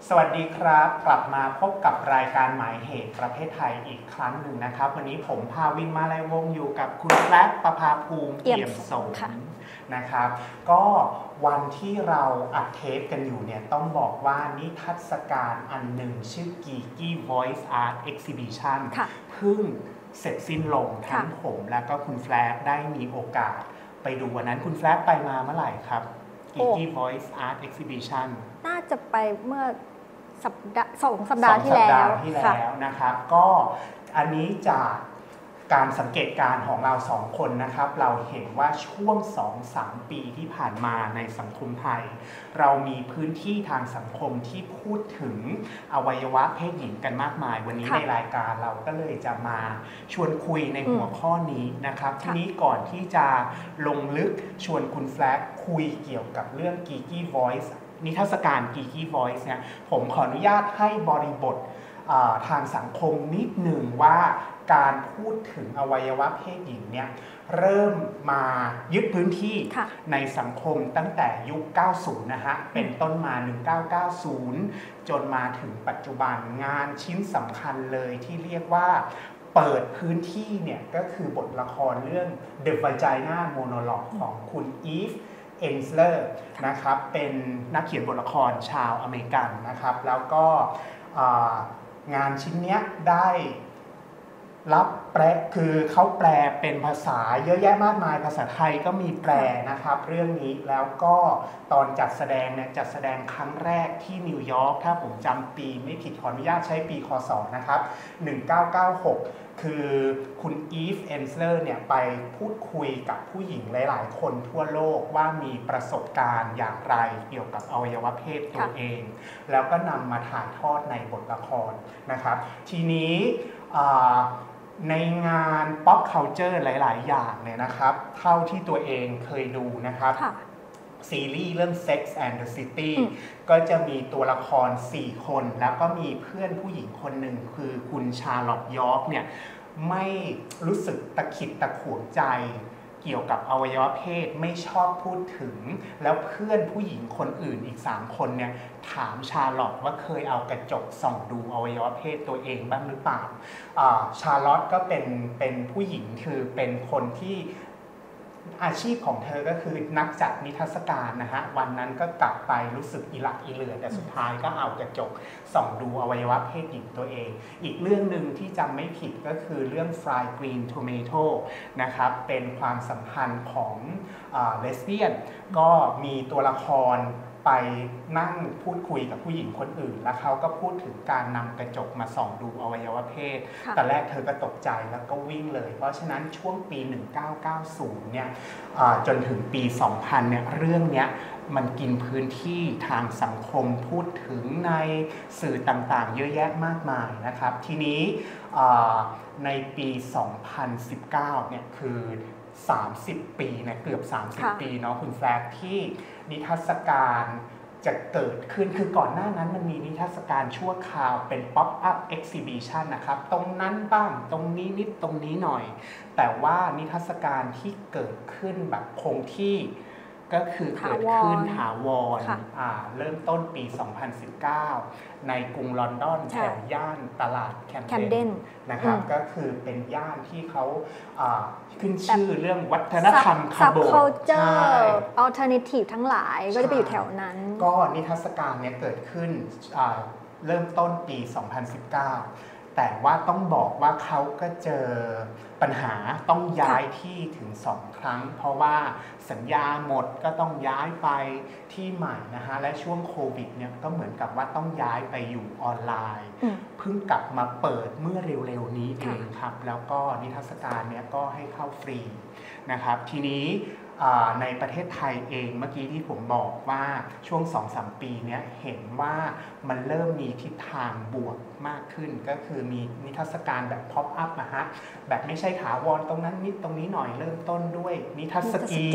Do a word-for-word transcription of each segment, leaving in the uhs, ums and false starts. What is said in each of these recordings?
สวัสดีครับกลับมาพบกับรายการหมายเหตุประเภทไทยอีกครั้งหนึ่งนะครับวันนี้ผมภาวินมาลัยวงศ์อยู่กับคุณแฟลกประภาภูมิเอี่ยมสมนะครับก็วันที่เราอัดเทปกันอยู่เนี่ยต้องบอกว่านิทรรศการอันหนึ่งชื่อ Geeky Voice Art Exhibition เพิ่งเสร็จสิ้นลงทั้งผมและก็คุณแฟลกได้มีโอกาสไปดูวันนั้นคุณแฟลกไปมาเมื่อไหร่ครับ Geeky Voice Art Exhibition น่าจะไปเมื่อสัปดาห์สองสัปดาห์ที่แล้วที่แล้วนะครับก็อันนี้จากการสังเกตการของเราสองคนนะครับเราเห็นว่าช่วง สองถึงสาม ปีที่ผ่านมาในสังคมไทยเรามีพื้นที่ทางสังคมที่พูดถึงอวัยวะเพศหญิงกันมากมายวันนี้ในรายการเราก็เลยจะมาชวนคุยในหัวข้อนี้นะครับทีนี้ก่อนที่จะลงลึกชวนคุณแฟลกคุยเกี่ยวกับเรื่อง Geeky Voiceนิทรรศการ Geeky Voice เนี่ยผมขออนุญาตให้บริบททางสังคมนิดหนึ่งว่าการพูดถึงอวัยวะเพศหญิงเนี่ยเริ่มมายึดพื้นที่ในสังคมตั้งแต่ยุค เก้าสิบ นะฮะเป็นต้นมา หนึ่งพันเก้าร้อยเก้าสิบ จนมาถึงปัจจุบันงานชิ้นสำคัญเลยที่เรียกว่าเปิดพื้นที่เนี่ยก็คือบทละครเรื่อง The Vagina Monologue ของคุณอีฟเอนสเลอร์นะครับเป็นนักเขียนบทละครชาวอเมริกันนะครับแล้วก็งานชิ้นนี้ได้รับแปลคือเขาแปลเป็นภาษาเยอะแยะมากมายภาษาไทยก็มีแปลนะครับเรื่องนี้แล้วก็ตอนจัดแสดงเนี่ยจัดแสดงครั้งแรกที่นิวยอร์กถ้าผมจำปีไม่ผิดขออนุญาตใช้ปีคศนะครับหนึ่งพันเก้าร้อยเก้าสิบหกคือคุณอีฟเอนสเลอร์เนี่ยไปพูดคุยกับผู้หญิงหลายๆคนทั่วโลกว่ามีประสบการณ์อย่างไรเกี่ยวกับอวัยวะเพศตัวเองแล้วก็นำมาถ่ายทอดในบทละครนะครับทีนี้ในงาน pop culture หลายๆอย่างเนี่ยนะครับเท่าที่ตัวเองเคยดูนะครับซีรีส์เรื่อง Sex and the City ก็จะมีตัวละครสี่คนแล้วก็มีเพื่อนผู้หญิงคนหนึ่งคือคุณชาร์ลอตต์ยอร์กเนี่ยไม่รู้สึกตะขิดตะขวงใจเกี่ยวกับอวัยวะเพศไม่ชอบพูดถึงแล้วเพื่อนผู้หญิงคนอื่นอีกสามคนเนี่ยถามชาร์ลอตต์ว่าเคยเอากระจกส่องดูอวัยวะเพศตัวเองบ้างหรือเปล่าชาร์ลอตต์ก็เป็นเป็นผู้หญิงคือเป็นคนที่อาชีพของเธอก็คือนักจัดนิทรรศการนะฮะวันนั้นก็กลับไปรู้สึกอิหลักอิเหลือแต่สุดท้ายก็เอากระจกส่องดูอวัยวะเพศหญิงตัวเองอีกเรื่องหนึ่งที่จำไม่ผิดก็คือเรื่อง Fried Green Tomato นะครับเป็นความสัมพันธ์ของเลสเบี้ยนก็มีตัวละครไปนั่งพูดคุยกับผู้หญิงคนอื่นแล้วเขาก็พูดถึงการนำกระจกมาส่องดูอวัยวะเพศแต่แรกเธอก็ตกใจแล้วก็วิ่งเลยเพราะฉะนั้นช่วงปี หนึ่งพันเก้าร้อยเก้าสิบ เนี่ยจนถึงปี สองพัน เนี่ยเรื่องเนี้ยมันกินพื้นที่ทางสังคมพูดถึงในสื่อต่างๆเยอะแยะมากมายนะครับทีนี้ในปี สองพันสิบเก้า เนี่ยคือสามสิบปีนะเกือบสามสิบปีเนาะคุณแฟลกที่นิทรรศการจะเกิดขึ้นคือก่อนหน้านั้นมันมีนิทรรศการชั่วคราวเป็น pop up exhibition นะครับตรงนั้นบ้างตรงนี้นิดตรงนี้หน่อยแต่ว่านิทรรศการที่เกิดขึ้นแบบคงที่ก็คือเกิดขึ้นถาวรเริ่มต้นปี สองพันสิบเก้า ในกรุงลอนดอนแถวย่านตลาดแคมเดนนะครับก็คือเป็นย่านที่เขาขึ้นชื่อเรื่องวัฒนธรรมคาโบ subculture alternative ทั้งหลายก็จะไปอยู่แถวนั้นก็นิทรรศการเนี่ยเกิดขึ้นเริ่มต้นปี สองพันสิบเก้าแต่ว่าต้องบอกว่าเขาก็เจอปัญหาต้องย้ายที่ถึงสองครั้งเพราะว่าสัญญาหมดก็ต้องย้ายไปที่ใหม่นะฮะและช่วงโควิดเนี่ยก็เหมือนกับว่าต้องย้ายไปอยู่ออนไลน์เพิ่งกลับมาเปิดเมื่อเร็วๆนี้เองครับแล้วก็นิทรรศการเนี่ยก็ให้เข้าฟรีนะครับทีนี้ในประเทศไทยเองเมื่อกี้ที่ผมบอกว่าช่วง สองถึงสาม ปีนี้เห็นว่ามันเริ่มมีทิศทางบวกมากขึ้นก็คือมีนิทรรศการแบบ pop up นะฮะแบบไม่ใช่ถาวรตรงนั้นนิดตรงนี้หน่อยเริ่มต้นด้วยนิทรรศกี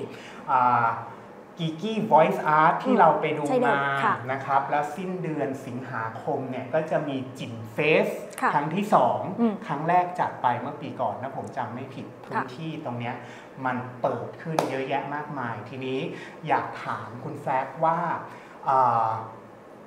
Geeky Voice Art ที่เราไปดูมานะครับแล้วสิ้นเดือนสิงหาคมเนี่ยก็จะมีจิ่นเฟสครั้งที่สองครั้งแรกจัดไปเมื่อปีก่อนนะผมจำไม่ผิดพื้นที่ตรงเนี้ยมันเปิดขึ้นเยอะแยะมากมายทีนี้อยากถามคุณแฟกว่า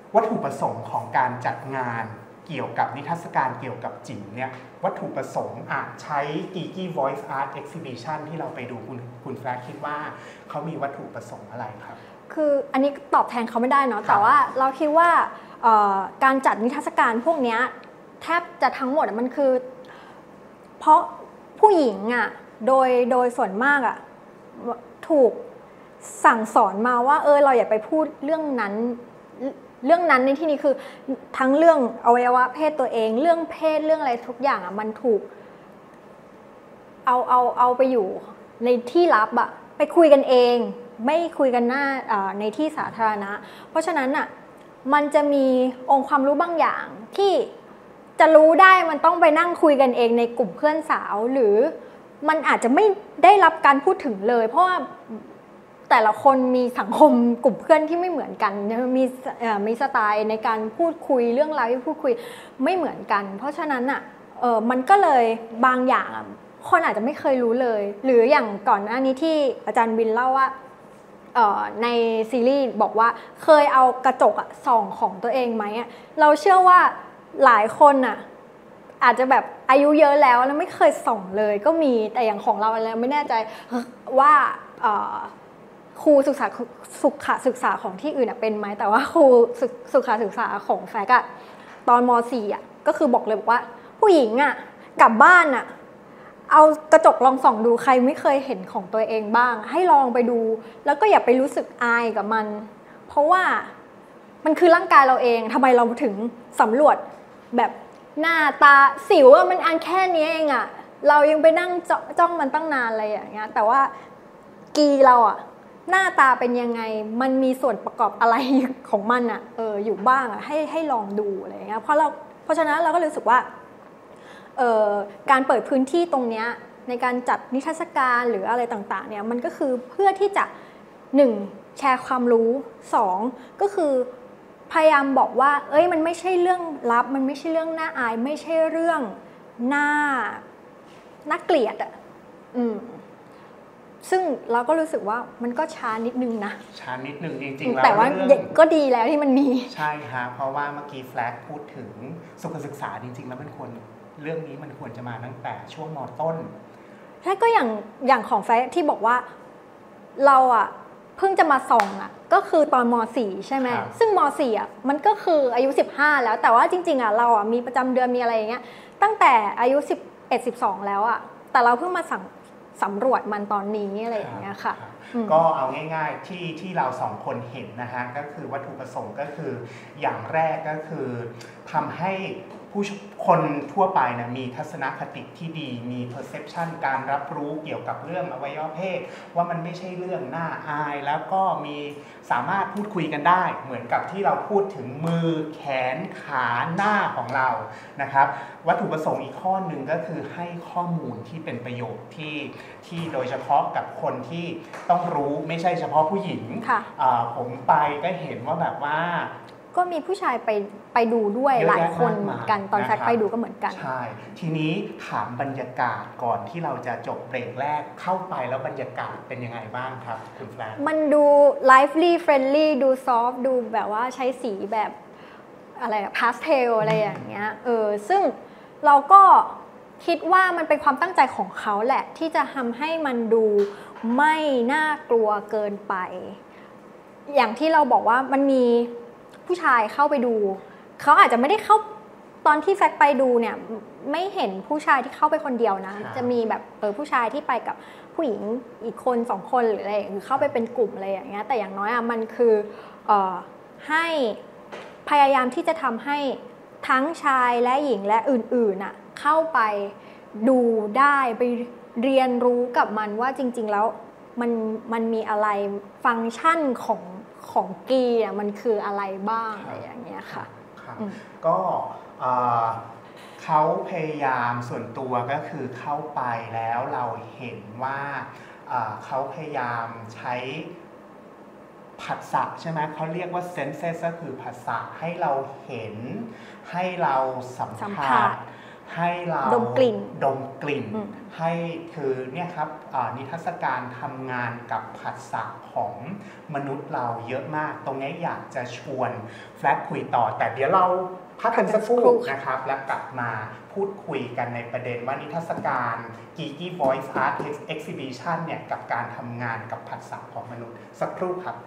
วัตถุประสงค์ของการจัดงานเกี่ยวกับนิทรรศการเกี่ยวกับจิ๋มเนี่ยวัตถุประสงค์อาจใช้ Geeky Voice Art Exhibition ที่เราไปดูคุณคุณแฟร์คิดว่าเขามีวัตถุประสงค์อะไรครับคืออันนี้ตอบแทนเขาไม่ได้เนาะแต่ว่าเราคิดว่าการจัดนิทรรศการพวกนี้แทบจะทั้งหมดมันคือเพราะผู้หญิงอ่ะโดยโดยส่วนมากอ่ะถูกสั่งสอนมาว่าเออเราอย่าไปพูดเรื่องนั้นเรื่องนั้นในที่นี้คือทั้งเรื่องอวัยวะเพศตัวเองเรื่องเพศเรื่องอะไรทุกอย่างอ่ะมันถูกเอาเอาเอาไปอยู่ในที่ลับอ่ะไปคุยกันเองไม่คุยกันหน้าในที่สาธารณะเพราะฉะนั้นอ่ะมันจะมีองค์ความรู้บางอย่างที่จะรู้ได้มันต้องไปนั่งคุยกันเองในกลุ่มเพื่อนสาวหรือมันอาจจะไม่ได้รับการพูดถึงเลยเพราะว่าแต่ละคนมีสังคมกลุ่มเพื่อนที่ไม่เหมือนกันมีมีสไตล์ในการพูดคุยเรื่องราวที่พูดคุยไม่เหมือนกันเพราะฉะนั้นอ่ะเออมันก็เลยบางอย่างคนอาจจะไม่เคยรู้เลยหรืออย่างก่อนหน้านี้ที่อาจารย์วินเล่าว่าในซีรีส์บอกว่าเคยเอากระจกส่องของตัวเองไหมเราเชื่อว่าหลายคนอ่ะอาจจะแบบอายุเยอะแล้วแล้วไม่เคยส่องเลยก็มีแต่อย่างของเราเราไม่แน่ใจว่าครูศึกษาสุขศึกษาของที่อื่นเป็นไหมแต่ว่าครูสุขศึกษาของแฟกอะตอนม.สี่ อ่ะก็คือบอกเลยบอกว่าผู้หญิงอ่ะกลับบ้านอ่ะเอากระจกลองส่องดูใครไม่เคยเห็นของตัวเองบ้างให้ลองไปดูแล้วก็อย่าไปรู้สึกอายกับมันเพราะว่ามันคือร่างกายเราเองทำไมเราถึงสำรวจแบบหน้าตาสิวมันอันแค่นี้เองอ่ะเรายังไปนั่งจ้องมันตั้งนานอะไรอย่างเงี้ยแต่ว่ากีเราอ่ะหน้าตาเป็นยังไงมันมีส่วนประกอบอะไรของมันอ่ะเอออยู่บ้างอ่ะให้ให้ลองดูอะไรอย่างเงี้ยเพราะเราเพราะฉะนั้นเราก็รู้สึกว่าเอ่อการเปิดพื้นที่ตรงเนี้ยในการจัดนิทรรศการหรืออะไรต่างๆเนี่ยมันก็คือเพื่อที่จะหนึ่งแชร์ความรู้สองก็คือพยายามบอกว่าเอ้ยมันไม่ใช่เรื่องลับมันไม่ใช่เรื่องน่าอายไม่ใช่เรื่องน่าน่าเกลียดอ่ะอืมซึ่งเราก็รู้สึกว่ามันก็ช้านิดนึงนะช้านิดนึงจริงๆแล้วแต่ว่าก็ดีแล้วที่มันมีใช่ฮะเพราะว่าเมื่อกี้แฟลกพูดถึงสุขศึกษาจริงๆแล้วมันควรเรื่องนี้มันควรจะมาตั้งแต่ช่วงม.ต้นใช่ก็อย่างอย่างของแฟลกที่บอกว่าเราอ่ะเพิ่งจะมาส่องอ่ะก็คือตอนม.สี่ ใช่ไหมซึ่งม.สี่ อ่ะมันก็คืออายุสิบห้าแล้วแต่ว่าจริงๆอ่ะเราอ่ะมีประจำเดือนมีอะไรอย่างเงี้ยตั้งแต่อายุสิบเอ็ด สิบสองแล้วอ่ะแต่เราเพิ่งมาสั่งสำรวจมันตอนนี้อะไรอย่างเงี้ยค่ะก็เอาง่ายๆที่ที่เราสองคนเห็นนะฮะก็คือวัตถุประสงค์ก็คืออย่างแรกก็คือทำให้ผู้คนทั่วไปนะมีทัศนคติที่ดีมี perception การรับรู้เกี่ยวกับเรื่องอวัยวะเพศว่ามันไม่ใช่เรื่องน่าอายแล้วก็มีสามารถพูดคุยกันได้เหมือนกับที่เราพูดถึงมือแขนขาหน้าของเรานะครับวัตถุประสงค์อีกข้อหนึ่งก็คือให้ข้อมูลที่เป็นประโยชน์ที่ที่โดยเฉพาะกับคนที่ต้องรู้ไม่ใช่เฉพาะผู้หญิงผมไปก็เห็นว่าแบบว่าก็มีผู้ชายไปไปดูด้วยหลายคนเหมือนกันตอนแฟกไปดูก็เหมือนกันใช่ทีนี้ถามบรรยากาศก่อนที่เราจะจบเบรกแรกเข้าไปแล้วบรรยากาศเป็นยังไงบ้างครับคุณแฟร์มันดู lively friendly ดู soft ดูแบบว่าใช้สีแบบอะไรพาสเทลอะไรอย่างเงี้ยเออซึ่งเราก็คิดว่ามันเป็นความตั้งใจของเขาแหละที่จะทำให้มันดูไม่น่ากลัวเกินไปอย่างที่เราบอกว่ามันมีผู้ชายเข้าไปดูเขาอาจจะไม่ได้เข้าตอนที่แฟกไปดูเนี่ยไม่เห็นผู้ชายที่เข้าไปคนเดียวนะจะมีแบบเออผู้ชายที่ไปกับผู้หญิงอีกคนสองคนหรืออะไรหรือเข้าไปเป็นกลุ่มอะไรอย่างเงี้ยแต่อย่างน้อยอ่ะมันคือเอ่อให้พยายามที่จะทำให้ทั้งชายและหญิงและอื่นๆอ่ะเข้าไปดูได้ไปเรียนรู้กับมันว่าจริงๆแล้วมันมันมีอะไรฟังก์ชันของของกีอ่ะมันคืออะไรบ้างอะไรอย่างเงี้ยค่ะก็เขาพยายามส่วนตัวก็คือเข้าไปแล้วเราเห็นว่าเขาพยายามใช้ผัสสะใช่ไหมเขาเรียกว่า senses ก็คือผัสสะให้เราเห็นให้เราสัมผัสให้เราดมกลิ่นดมกลิ่นให้คือเนี่ยครับนิทรรศการทำงานกับผัสสะของมนุษย์เราเยอะมากตรงนี้อยากจะชวนแฟลกคุยต่อแต่เดี๋ยวเราพักกันสักครู่นะครับแล้วกลับมาพูดคุยกันในประเด็นว่านิทรรศการ Geeky Voice Art Exhibition เนี่ยกับการทำงานกับผัสสะของมนุษย์สักครู่ครับ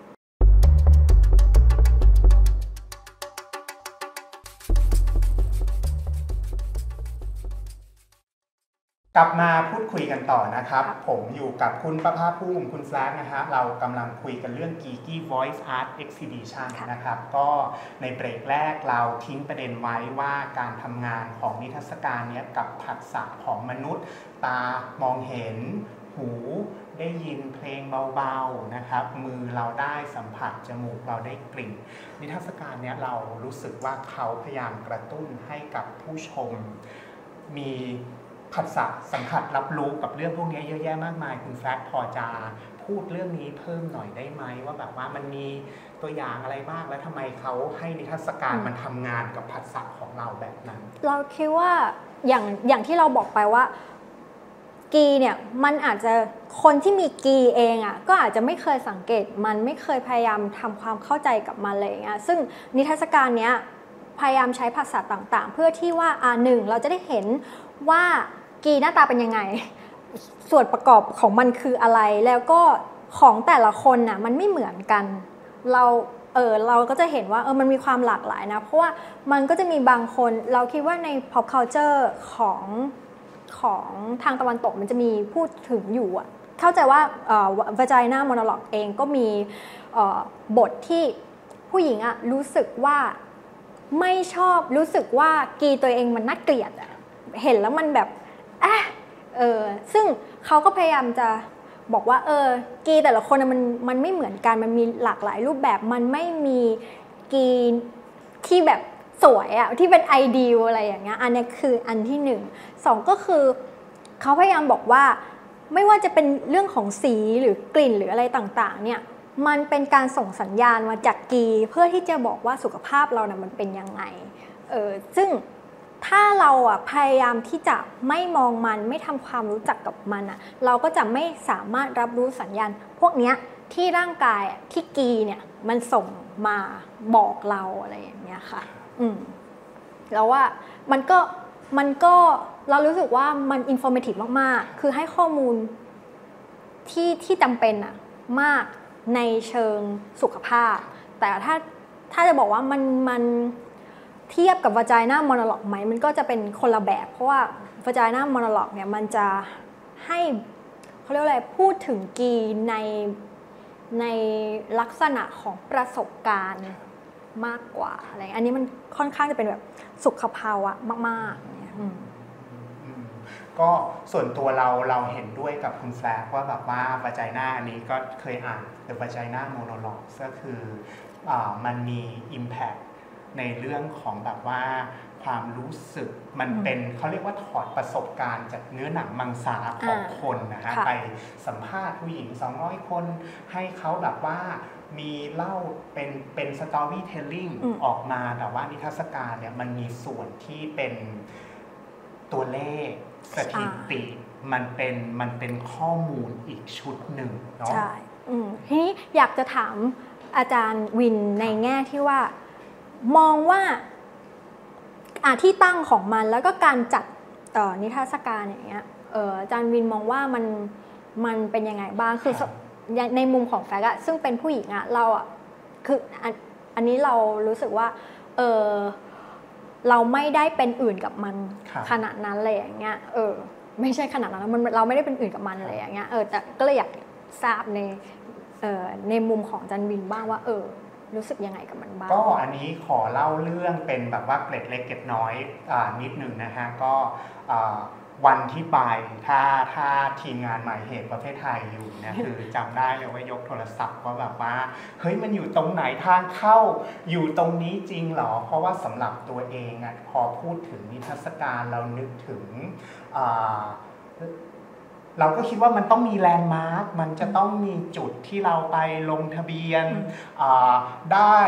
กลับมาพูดคุยกันต่อนะครับผมอยู่กับคุณประภาภูมิคุณแฟลกนะฮะเรากำลังคุยกันเรื่อง Geeky Voice Art Exhibition นะครับก็ในเบรกแรกเราทิ้งประเด็นไว้ว่าการทำงานของนิทรรศการนี้กับผัสสะของมนุษย์ตามองเห็นหูได้ยินเพลงเบาๆนะครับมือเราได้สัมผัสจมูกเราได้กลิ่นนิทรรศการนี้เรารู้สึกว่าเขาพยายามกระตุ้นให้กับผู้ชมมีผัสสะสัมผัสรับรู้กับเรื่องพวกนี้เยอะแยะมากมายคุณแฟลกพอจะพูดเรื่องนี้เพิ่มหน่อยได้ไหมว่าแบบว่ามันมีตัวอย่างอะไรบ้างและทำไมเขาให้นิทรรศการมันทำงานกับผัสสะของเราแบบนั้นเราคิดว่าอย่างอย่างที่เราบอกไปว่ากีเนี่ยมันอาจจะคนที่มีกีเองอ่ะก็อาจจะไม่เคยสังเกตมันไม่เคยพยายามทำความเข้าใจกับมันเลยอ่ะซึ่งนิทรรศการเนี้ยพยายามใช้ภาษาต่างๆเพื่อที่ว่าอ่าหนึ่งเราจะได้เห็นว่ากีหน้าตาเป็นยังไงส่วนประกอบของมันคืออะไรแล้วก็ของแต่ละคนน่ะมันไม่เหมือนกันเราเออเราก็จะเห็นว่าเออมันมีความหลากหลายนะเพราะว่ามันก็จะมีบางคนเราคิดว่าใน pop culture ของของทางตะวันตกมันจะมีพูดถึงอยู่อะเข้าใจว่าเอ่อ vagina monologue เองก็มีเอ่อบทที่ผู้หญิงอะรู้สึกว่าไม่ชอบรู้สึกว่ากีตัวเองมันน่าเกลียดอะเห็นแล้วมันแบบอ่ะเออซึ่งเขาก็พยายามจะบอกว่าเออกีแต่ละคนมันมันไม่เหมือนกันมันมีหลากหลายรูปแบบมันไม่มีกีที่แบบสวยอะที่เป็นไอเดียลอะไรอย่างเงี้ยอันนี้คืออันที่หนึ่งสองก็คือเขาพยายามบอกว่าไม่ว่าจะเป็นเรื่องของสีหรือกลิ่นหรืออะไรต่างๆเนี่ยมันเป็นการส่งสัญญาณมาจากกีเพื่อที่จะบอกว่าสุขภาพเราเนี่ยมันเป็นยังไงเออซึ่งถ้าเราอ่ะพยายามที่จะไม่มองมันไม่ทำความรู้จักกับมันอ่ะเราก็จะไม่สามารถรับรู้สัญญาณพวกนี้ที่ร่างกายที่กีเนี่ยมันส่งมาบอกเราอะไรอย่างเงี้ยค่ะอืมแล้วว่ามันก็มันก็เรารู้สึกว่ามันอินโฟเมทีฟมากๆคือให้ข้อมูลที่ที่จำเป็นอ่ะมากในเชิงสุขภาพแต่ถ้าถ้าจะบอกว่ามันมันเทียบกับ vagina monologue ไหมมันก็จะเป็นคนละแบบเพราะว่า vagina monologue เนี่ยมันจะให้เขาเรียกว่าอะไรพูดถึงกีในในลักษณะของประสบการณ์มากกว่าอะไรอันนี้มันค่อนข้างจะเป็นแบบสุขภาวะมากๆเนี่ยก็ส่วนตัวเราเราเห็นด้วยกับคุณแฟลกว่าแบบว่า vagina อันนี้ก็เคยอ่าน the vagina monologue ก็คืออ่ามันมี impactในเรื่องของแบบว่าความรู้สึกมันเป็นเขาเรียกว่าถอดประสบการณ์จากเนื้อหนังมังสาของคนนะฮะไปสัมภาษณ์ผู้หญิงสองร้อยคนให้เขาแบบว่ามีเล่าเป็นเป็นสตอรี่เทลลิ่งออกมาแต่ว่านิทรรศการเนี่ยมันมีส่วนที่เป็นตัวเลขสถิติมันเป็นมันเป็นข้อมูลอีกชุดหนึ่งเนาะใช่ทีนี้อยากจะถามอาจารย์วินในแง่ที่ว่ามองว่าที่ตั้งของมันแล้วก็การจัดนิทรรศการอย่างเงี้ยอาจารย์วินมองว่ามันมันเป็นยังไงบ้างคือในมุมของแฟกอะซึ่งเป็นผู้หญิงอะเราอะคืออันนี้เรารู้สึกว่าเออเราไม่ได้เป็นอื่นกับมันขนาดนั้นเลยอย่างเงี้ยเออไม่ใช่ขนาดนั้นมันเราไม่ได้เป็นอื่นกับมันเลยอย่างเงี้ยเออแต่ก็เลยอยากทราบในเอ่อในมุมของอาจารย์วินบ้างว่าเออรู้สึกยังไงกับมันบ้างก็อันนี้ขอเล่าเรื่องเป็นแบบว่าเกร็ดเล็กเกร็ดน้อยอ่านิดหนึ่งนะฮะก็วันที่ไปถ้าถ้าทีมงานหมายเหตุประเทศไทยอยู่เนี่ย คือจำได้เลยว่ายกโทรศัพท์ว่าแบบว่าเฮ้ยมันอยู่ตรงไหนทางเข้าอยู่ตรงนี้จริงหรอเพราะว่าสำหรับตัวเองอ่ะพอพูดถึงนิทรรศการเรานึกถึงเราก็คิดว่ามันต้องมีแลนด์มาร์คมันจะต้องมีจุดที่เราไปลงทะเบียนได้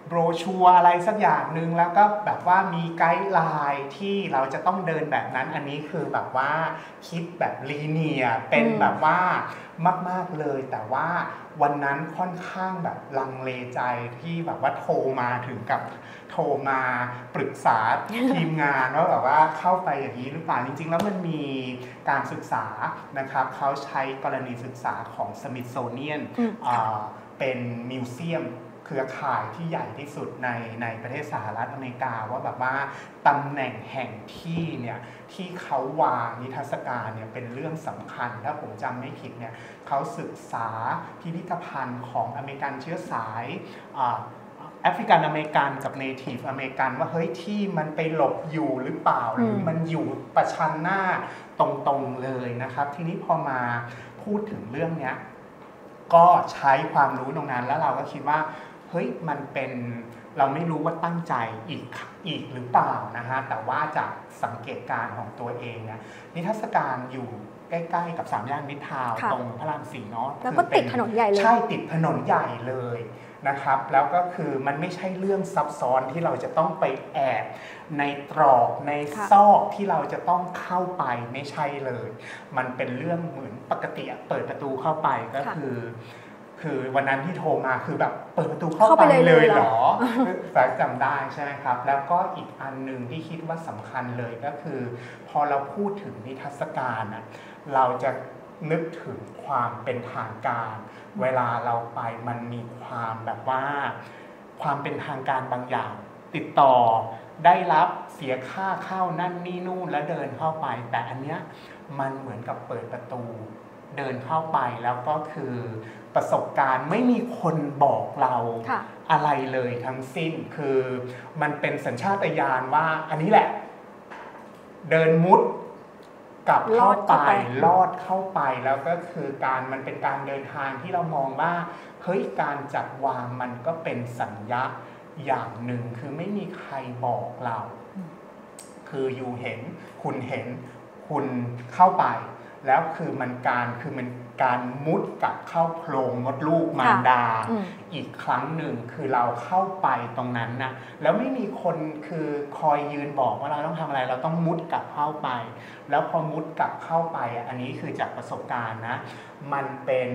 โบรชัวร์อะไรสักอย่างหนึ่งแล้วก็แบบว่ามีไกด์ไลน์ที่เราจะต้องเดินแบบนั้นอันนี้คือแบบว่าคิดแบบลีเนียร์เป็นแบบว่ามากๆเลยแต่ว่าวันนั้นค่อนข้างแบบลังเลใจที่แบบว่าโทรมาถึงกับโทรมาปรึกษาทีมงานว่าแบบว่าเข้าไปอย่างนี้หรือเปล่าจริงๆแล้วมันมีการศึกษานะครับเขาใช้กรณีศึกษาของ Smithsonian เป็นมิวเซียมเครือข่ายที่ใหญ่ที่สุดในในประเทศสหรัฐอเมริกาว่าแบบว่าตำแหน่งแห่งที่เนี่ยที่เขาวางนิทรรศการเนี่ยเป็นเรื่องสำคัญถ้าผมจำไม่ผิดเนี่ยเขาศึกษาพิพิธภัณฑ์ของอเมริกันเชื้อสายแอฟริกันอเมริกันกับเนทีฟอเมริกันว่าเฮ้ยที่มันไปหลบอยู่หรือเปล่าหรือมันอยู่ประชันหน้าตรงๆเลยนะครับทีนี้พอมาพูดถึงเรื่องเนี้ยก็ใช้ความรู้ตรงนั้นแล้วเราก็คิดว่าเฮ้ยมันเป็นเราไม่รู้ว่าตั้งใจอีกอีกหรือเปล่านะฮะแต่ว่าจากสังเกตการณ์ของตัวเองเนี่ยนิทรรศการอยู่ใกล้ๆกับสามย่านมิตรทาวน์ตรงพระรามสี่เนาะแล้วก็ติดถนนใหญ่เลยใช่ติดถนนใหญ่เลยนะครับแล้วก็คือมันไม่ใช่เรื่องซับซ้อนที่เราจะต้องไปแอบในตรอกในซอกที่เราจะต้องเข้าไปไม่ใช่เลยมันเป็นเรื่องเหมือนปกติเปิดประตูเข้าไปก็คือคือวันนั้นที่โทรมาคือแบบเปิดประตูเข้าไปเลยเหรอแฟกจำได้ใช่ไหมครับแล้วก็อีกอันหนึ่งที่คิดว่าสำคัญเลยก็คือพอเราพูดถึงนิทรรศการอ่ะเราจะนึกถึงความเป็นทางการเวลาเราไปมันมีความแบบว่าความเป็นทางการบางอย่างติดต่อได้รับเสียค่าเข้านั่นนี่นู่นแล้วเดินเข้าไปแต่อันเนี้ยมันเหมือนกับเปิดประตูเดินเข้าไปแล้วก็คือประสบการณ์ไม่มีคนบอกเราอะไรเลยทั้งสิ้นคือมันเป็นสัญชาตญาณว่าอันนี้แหละเดินมุดกลับเข้าไปลอดเข้าไปแล้วก็คือการมันเป็นการเดินทางที่เรามองว่าเฮ้ยการจัดวางมันก็เป็นสัญญาอย่างหนึ่งคือไม่มีใครบอกเราคืออยู่เห็นคุณเห็นคุณเข้าไปแล้วคือมันการคือมันการมุดกลับเข้าโพรงมดลูกมารดาอีกครั้งหนึ่งคือเราเข้าไปตรงนั้นนะแล้วไม่มีคนคือคอยยืนบอกว่าเราต้องทำอะไรเราต้องมุดกลับเข้าไปแล้วพอมุดกลับเข้าไปอันนี้คือจากประสบการณ์นะมันเป็น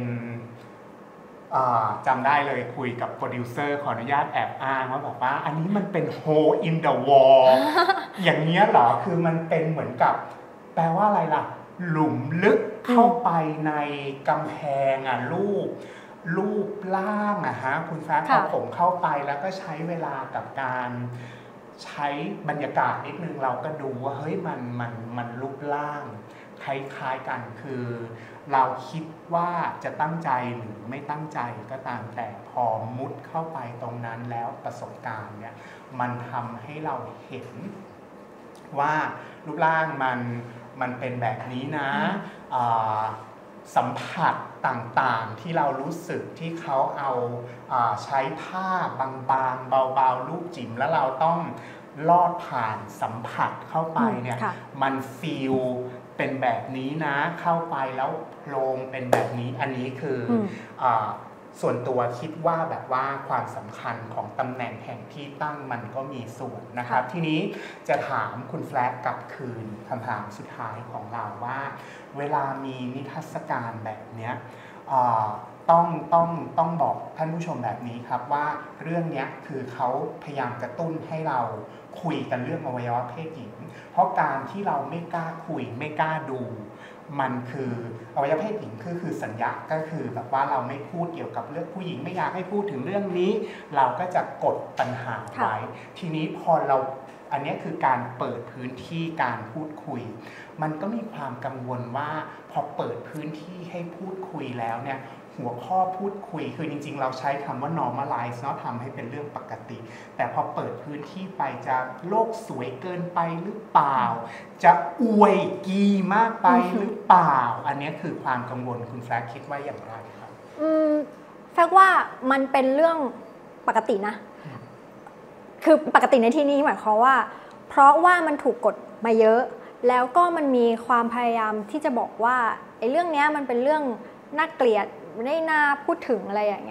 จำได้เลยคุยกับโปรดิวเซอร์ขออนุญาตแอบอ้างว่าแบบว่าอันนี้มันเป็น hole in the wall อย่างเงี้ยเหรอคือมันเป็นเหมือนกับแปลว่าอะไรล่ะหลุมลึกเข้าไปในกำแพงอ่ะรูปรูปล่างอะฮะคุณฟ้าพอผมเข้าไปแล้วก็ใช้เวลากับการใช้บรรยากาศนิดนึงเราก็ดูว่าเฮ้ยมันมันมันรูปล่างคล้ายๆกันคือเราคิดว่าจะตั้งใจหรือไม่ตั้งใจก็ตามแต่พอมุดเข้าไปตรงนั้นแล้วประสบการณ์เนี่ยมันทำให้เราเห็นว่ารูปร่างมันมันเป็นแบบนี้นะสัมผัสต่างๆที่เรารู้สึกที่เขาเอาใช้ผ้าบางๆเบาๆลูกจิ๋มแล้วเราต้องลอดผ่านสัมผัสเข้าไปเนี่ยมันฟีลเป็นแบบนี้นะเข้าไปแล้วโพรงเป็นแบบนี้อันนี้คือส่วนตัวคิดว่าแบบว่าความสำคัญของตำแหน่งแห่งที่ตั้งมันก็มีส่วนนะครับทีนี้จะถามคุณแฟลกกลับคืนคำถามสุดท้ายของเราว่าเวลามีนิทรรศการแบบนี้ต้องต้องต้องบอกท่านผู้ชมแบบนี้ครับว่าเรื่องนี้คือเขาพยายามกระตุ้นให้เราคุยกันเรื่องอวัยวะเพศหญิงเพราะการที่เราไม่กล้าคุยไม่กล้าดูมันคืออวัยวะเพศหญิงคือคือสัญญาก็คือแบบว่าเราไม่พูดเกี่ยวกับเรื่องผู้หญิงไม่อยากให้พูดถึงเรื่องนี้เราก็จะกดปัญหาไว้ทีนี้พอเราอันนี้คือการเปิดพื้นที่การพูดคุยมันก็มีความกังวลว่าพอเปิดพื้นที่ให้พูดคุยแล้วเนี่ยหัวข้อพูดคุยคือจริงๆเราใช้คำว่า normalize เนาะทำให้เป็นเรื่องปกติแต่พอเปิดพื้นที่ไปจะโลกสวยเกินไปหรือเปล่าจะอวยกีมากไปหรือเปล่าอันนี้คือความกังวลคุณแฟร์คิดว่าอย่างไรครับอืมแฟร์ว่ามันเป็นเรื่องปกตินะคือปกติในที่นี้หมายความว่าเพราะว่ามันถูกกดมาเยอะแล้วก็มันมีความพยายามที่จะบอกว่าไอ้เรื่องนี้มันเป็นเรื่องน่าเกลียดไม่ได้น่าพูดถึงอะไรอย่างเงี้ยพ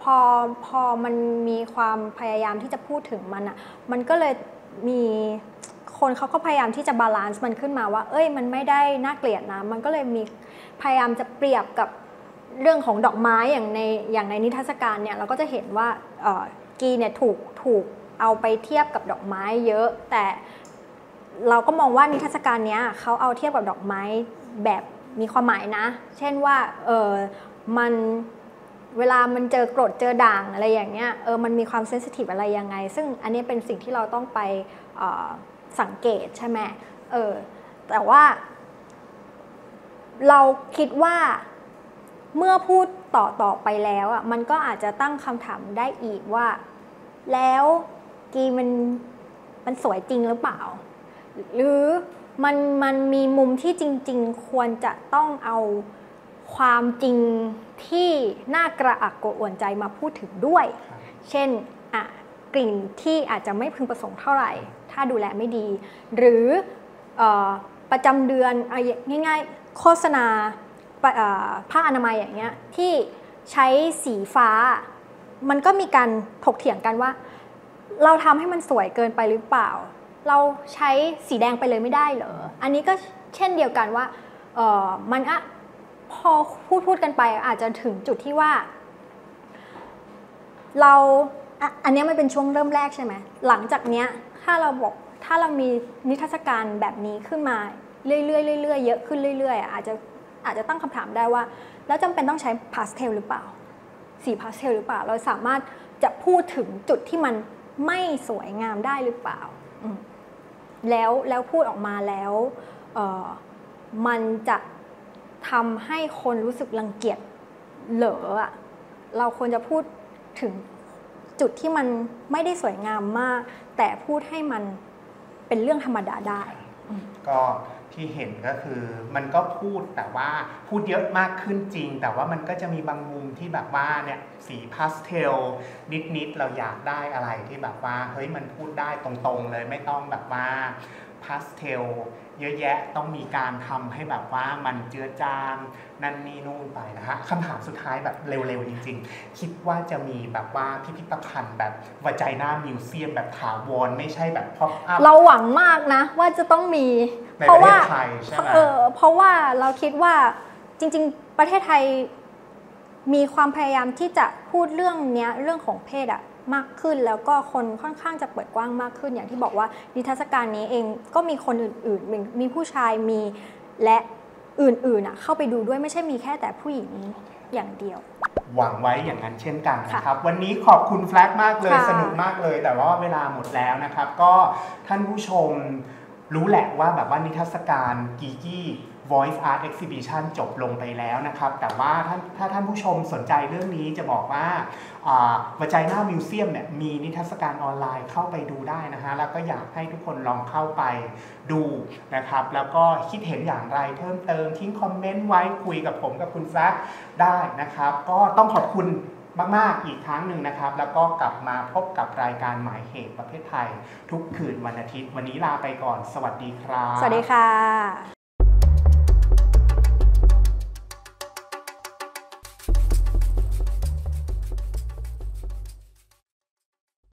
พอพอมันมีความพยายามที่จะพูดถึงมันอ่ะมันก็เลยมีคนเขาก็พยายามที่จะบาลานซ์มันขึ้นมาว่าเอ้ยมันไม่ได้น่าเกลียดนะมันก็เลยมีพยายามจะเปรียบกับเรื่องของดอกไม้อย่างในอย่างในนิทรรศการเนี่ยเราก็จะเห็นว่ากีเนี่ยถูกถูกเอาไปเทียบกับดอกไม้เยอะแต่เราก็มองว่านิทรรศการนี้เขาเอาเทียบกับดอกไม้แบบมีความหมายนะเช่นว่าเออมันเวลามันเจอกรดเจอด่างอะไรอย่างเงี้ยเออมันมีความเซนซิทีฟอะไรยังไงซึ่งอันนี้เป็นสิ่งที่เราต้องไปสังเกตใช่ไหมเออแต่ว่าเราคิดว่าเมื่อพูดต่อต่อไปแล้วอ่ะมันก็อาจจะตั้งคำถามได้อีกว่าแล้วกีมันมันสวยจริงหรือเปล่าหรือมันมันมีมุมที่จริงๆควรจะต้องเอาความจริงที่น่ากระอักกระอ่วนใจมาพูดถึงด้วยเช่นอ่ะกลิ่นที่อาจจะไม่พึงประสงค์เท่าไหร่ถ้าดูแลไม่ดีหรือเอ่อประจำเดือนง่ายๆโฆษณาผ้าอนามัยอย่างเงี้ยที่ใช้สีฟ้ามันก็มีการถกเถียงกันว่าเราทำให้มันสวยเกินไปหรือเปล่าเราใช้สีแดงไปเลยไม่ได้เหรออันนี้ก็เช่นเดียวกันว่าเออมันอะพอพูดพูดกันไปอาจจะถึงจุดที่ว่าเราอันนี้มันเป็นช่วงเริ่มแรกใช่ไหมหลังจากเนี้ยถ้าเราบอกถ้าเรามีนิทรรศการแบบนี้ขึ้นมาเรื่อยๆเรื่อยๆเยอะขึ้นเรื่อยๆอาจจะอาจจะตั้งคำถามได้ว่าแล้วจำเป็นต้องใช้พาสเทลหรือเปล่าสีพาสเทลหรือเปล่าเราสามารถจะพูดถึงจุดที่มันไม่สวยงามได้หรือเปล่าแล้วแล้วพูดออกมาแล้วมันจะทำให้คนรู้สึกรังเกียจเหรออ่ะเราควรจะพูดถึงจุดที่มันไม่ได้สวยงามมากแต่พูดให้มันเป็นเรื่องธรรมดาได้ก็ที่เห็นก็คือมันก็พูดแต่ว่าพูดเยอะมากขึ้นจริงแต่ว่ามันก็จะมีบางมุมที่แบบว่าเนี่ยสีพาสเทลนิดๆเราอยากได้อะไรที่แบบว่าเฮ้ยมันพูดได้ตรงๆเลยไม่ต้องแบบว่าพาสเทลเยอะแยะต้องมีการทำให้แบบว่ามันเจือจางนั่นนี่นู่นไปนะฮะคำถามสุดท้ายแบบเร็วๆจริงๆคิดว่าจะมีแบบว่าพิพิธภัณฑ์แบบวาไจน่ามิวเซียมแบบถาวรไม่ใช่แบบพ็อปอัพเราหวังมากนะว่าจะต้องมีเพราะว่าเออเพราะว่าเราคิดว่าจริงๆประเทศไทยมีความพยายามที่จะพูดเรื่องนี้เรื่องของเพศอะมากขึ้นแล้วก็คนค่อนข้างจะเปิดกว้างมากขึ้นอย่างที่บอกว่านิทรรศการนี้เองก็มีคนอื่นๆมีผู้ชายมีและอื่นๆเข้าไปดูด้วยไม่ใช่มีแค่แต่ผู้หญิงอย่างเดียวหวังไว้อย่างนั้นเช่นกันนะครับวันนี้ขอบคุณแฟลกมากเลยสนุกมากเลยแต่ว่าเวลาหมดแล้วนะครับก็ท่านผู้ชมรู้แหละว่าแบบว่านิทรรศการกีกี้ Voice Art Exhibition จบลงไปแล้วนะครับแต่ว่าถ้าถ้าท่านผู้ชมสนใจเรื่องนี้จะบอกว่าวาไจน่ามิวเซียมเนี่ยมีนิทรรศการออนไลน์เข้าไปดูได้นะฮะแล้วก็อยากให้ทุกคนลองเข้าไปดูนะครับแล้วก็คิดเห็นอย่างไรเพิ่มเติมทิ้งคอมเมนต์ไว้คุยกับผมกับคุณแฟลกได้นะครับก็ต้องขอบคุณมากๆอีกครั้งหนึ่งนะครับแล้วก็กลับมาพบกับรายการหมายเหตุประเภทไทยทุกคืนวันอาทิตย์วันนี้ลาไปก่อนสวัสดีครับสวัสดีค่ะ